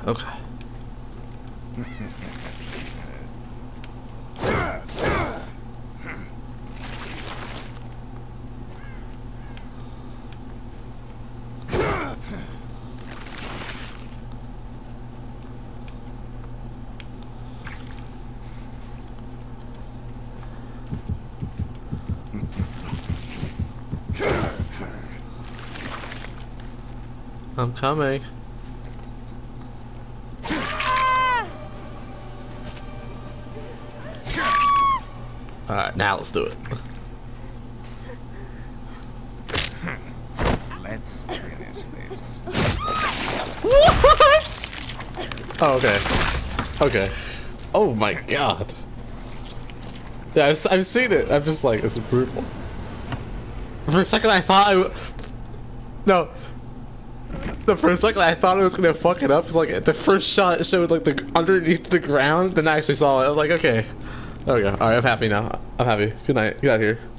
Okay. I'm coming. Alright, now let's do it. Let's finish this. What? Oh, okay. Okay. Oh my god. Yeah, I've seen it. I'm just like, it's brutal. For a second I thought No. The first second I thought it was gonna fuck it up because like the first shot showed like the underneath the ground, then I actually saw it. I was like, okay. There we go. Alright, I'm happy now. I'm happy. Good night. Get out of here.